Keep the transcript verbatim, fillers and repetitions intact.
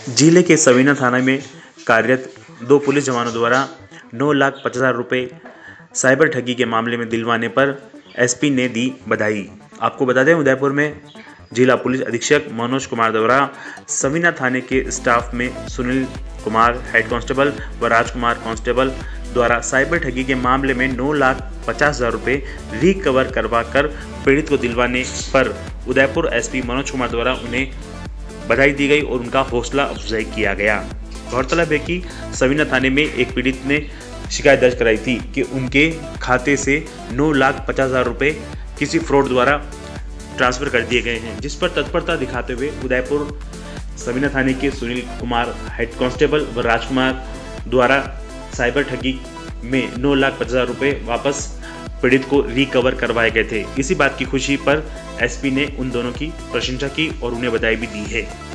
जिले के सवीना थाना में कार्यरत दो पुलिस जवानों द्वारा नौ लाख पचास हजार रुपये साइबर ठगी के मामले में दिलवाने पर एसपी ने दी बधाई। आपको बता दें, उदयपुर में जिला पुलिस अधीक्षक मनोज कुमार द्वारा सवीना थाने के स्टाफ में सुनील कुमार हेड कांस्टेबल व राजकुमार कांस्टेबल द्वारा साइबर ठगी के मामले में नौ लाख पचास हजार रुपये रिकवर करवा कर पीड़ित को दिलवाने पर उदयपुर एसपी मनोज कुमार द्वारा उन्हें बधाई दी गई और उनका हौसला अफजाई किया गया। गौरतलब है कि सवीना थाने में एक पीड़ित ने शिकायत दर्ज कराई थी कि उनके खाते से नौ लाख पचास हजार रुपये किसी फ्रॉड द्वारा ट्रांसफर कर दिए गए हैं, जिस पर तत्परता दिखाते हुए उदयपुर सवीना थाने के सुनील कुमार हेड कांस्टेबल व राजकुमार द्वारा साइबर ठगी में नौ लाख पचास हजार रुपये वापस पीड़ित को रिकवर करवाए गए थे। इसी बात की खुशी पर एसपी ने उन दोनों की प्रशंसा की और उन्हें बधाई भी दी है।